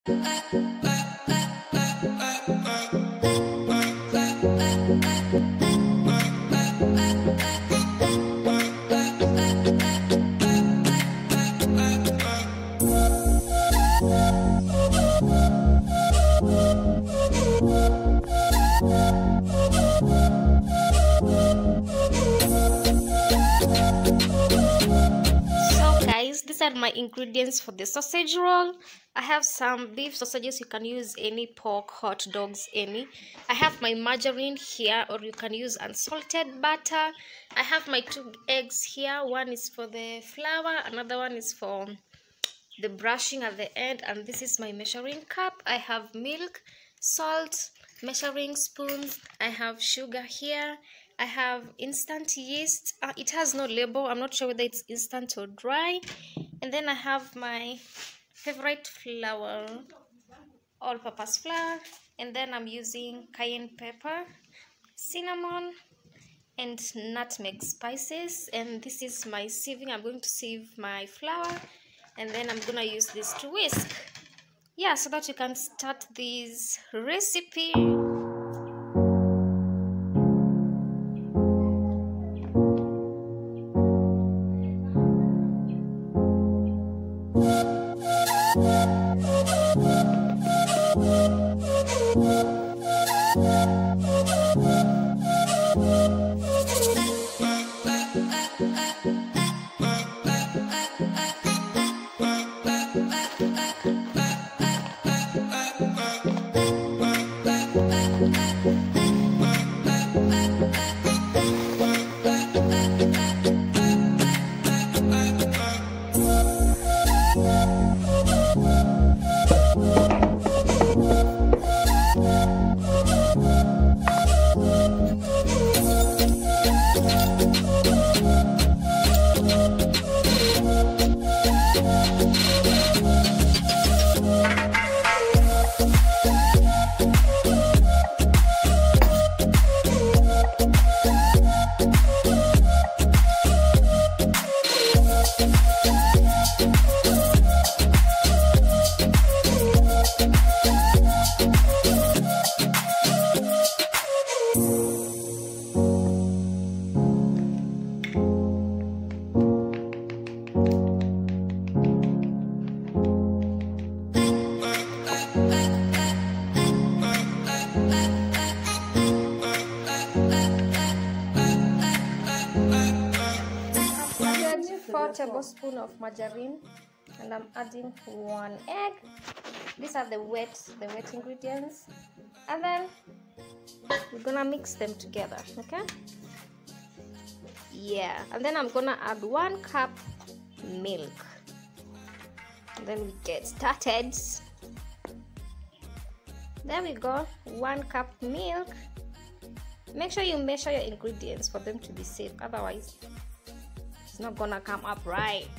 These are my ingredients for the sausage roll. I have some beef sausages. You can use any pork, hot dogs, any. I have my margarine here, or you can use unsalted butter. I have my 2 eggs here. One is for the flour, another one is for the brushing at the end, and this is my measuring cup. I have milk, salt, measuring spoons. I have sugar here. I have instant yeast. It has no label. I'm not sure whether it's instant or dry. And then I have my favorite flour, all-purpose flour. And then I'm using cayenne pepper, cinnamon, and nutmeg spices. And this is my sieving. I'm going to sieve my flour, and then I'm gonna use this to whisk. Yeah, so that you can start this recipe. Tablespoon of margarine, and I'm adding 1 egg. These are the wet ingredients, and then we're gonna mix them together. Okay, yeah, and then I'm gonna add 1 cup milk, and then we get started. There we go, 1 cup milk. Make sure you measure your ingredients for them to be safe, otherwise it's not gonna come up right.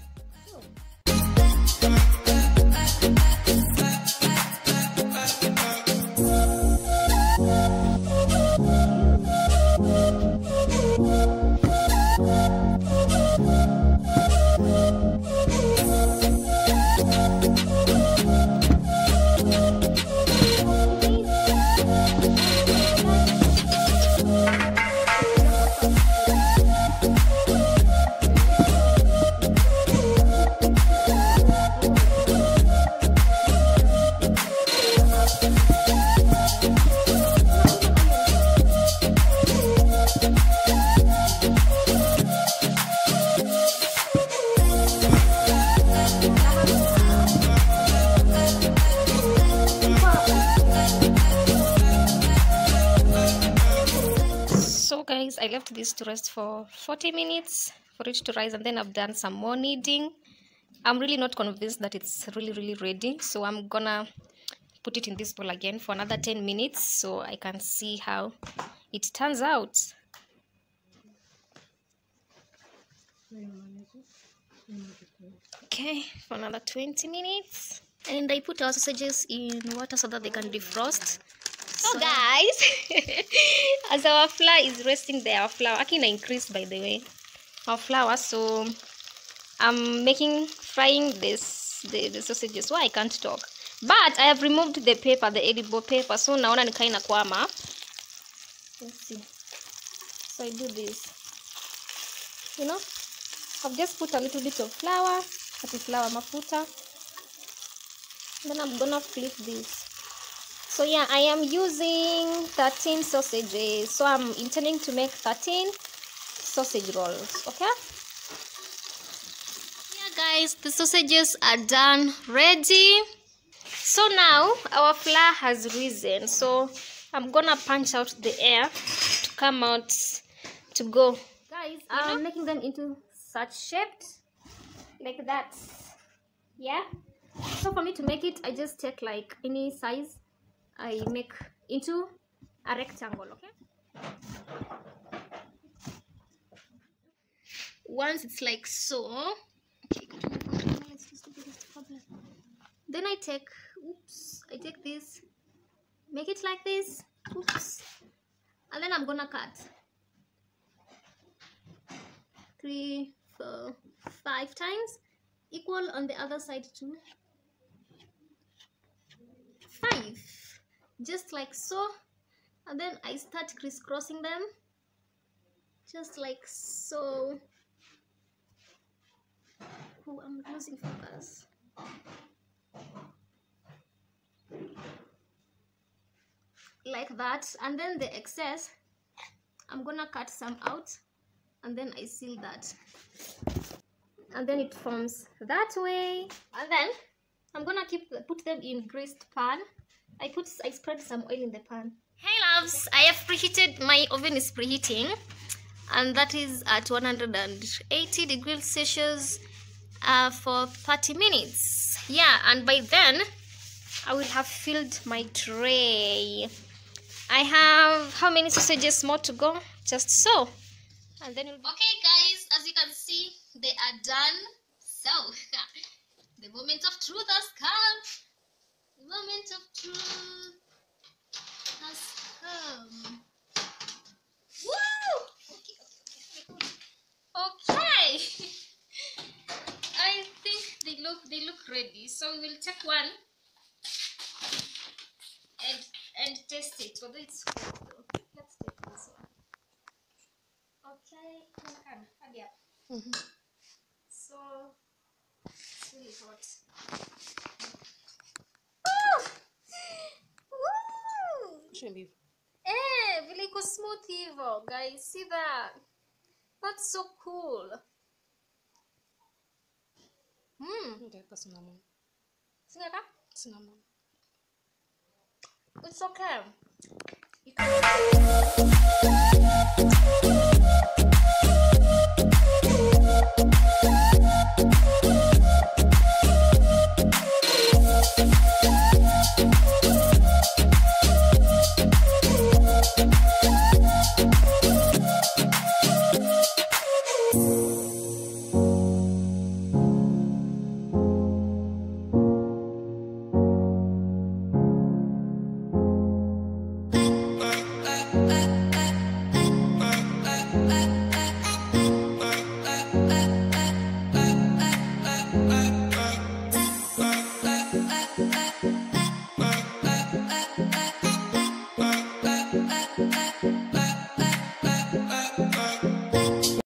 Guys, I left this to rest for 40 minutes for it to rise, and then I've done some more kneading. I'm really not convinced that it's really ready, so I'm gonna put it in this bowl again for another 10 minutes so I can see how it turns out. Okay, for another 20 minutes, and I put our sausages in water so that they can defrost. So guys, as our flour is resting there, our flour again increased, by the way, our flour. So I'm frying the sausages. Why I can't talk? But I have removed the paper, the edible paper. So naona ni kaina kwama. Let's see. So I do this. You know, I've just put a little bit of flour, flour mafuta. Then I'm gonna flip this. So yeah, I am using 13 sausages. So I'm intending to make 13 sausage rolls. Okay. Yeah, guys, the sausages are done, ready. So now our flour has risen. So I'm gonna punch out the air to come out to go. Guys, I'm making them into such shapes like that. Yeah. So for me to make it, I just take like any size. I make into a rectangle. Okay. Once it's like so. Okay. Then I take this, make it like this, and then I'm gonna cut 3, 4, 5 times, equal on the other side too. 5, just like so, and then I start crisscrossing them, just like so. Oh, I'm losing focus. Like that, and then the excess I'm gonna cut some out, and then I seal that, and then it forms that way. And then I'm gonna put them in greased pan. I spread some oil in the pan. Hey loves, I have preheated, my oven is preheating, and that is at 180 degrees Celsius for 30 minutes. Yeah, and by then I will have filled my tray. I have how many sausages more to go? Just so. And then okay guys, as you can see, they are done. So the moment of truth has come. The moment of truth has come. Woo! Okay. I think they look ready. So we will take one and test it. Whether it's cooked though. Let's take this one. Okay, so it's really hot. Shouldn't be. Really smooth evil, guys. See that? That's so cool. Cinammon. Cinammon. It's okay.